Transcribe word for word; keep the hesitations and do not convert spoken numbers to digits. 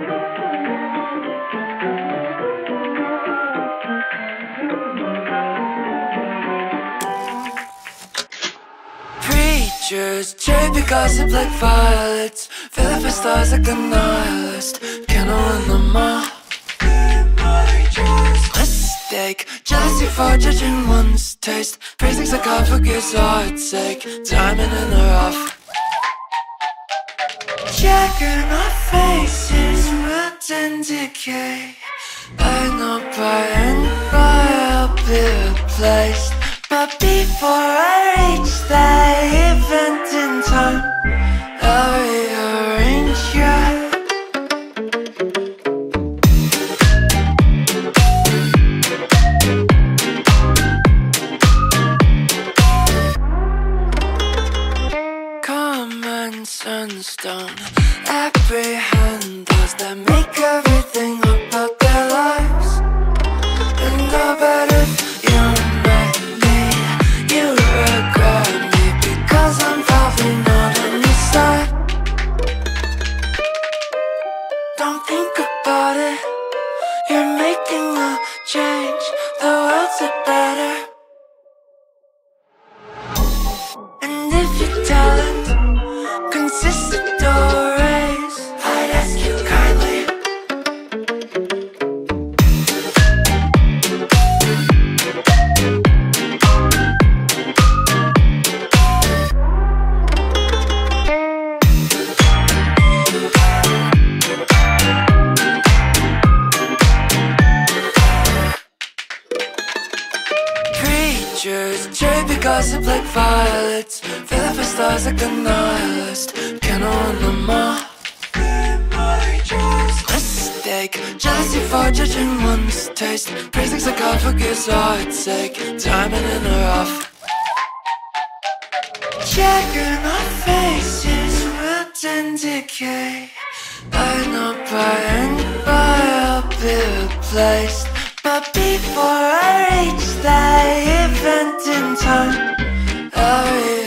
Preachers, cherry gossip like violets, Vilify stars like a nihilist, cannot win them all. Mistake, jealousy for judging one's taste, praising sarcophagus I'd take, diamond in the rough. Juggernaut faces, wilt and decay, I know by and by I'll be replaced. But before I reach that event in time, I'll rearrange you. Comments and stone, apprehend those that make everything about their lives. And I bet if you met me, you regret me, because I'm probably not on your side. Don't think about it, you're making a change, the world's a better. And if your talent consists of do-reis, I'd ask you kindly. Preachers, cherry gossip like violets, Vilify stars like a nihilist, cannot win them all. Mistake, jealousy for judging one's taste, praising sarcophagus I'd take, diamond in the rough. Juggernaut faces, wilt and decay, I know by and by I'll be replaced. But before I reach that event in time, I'll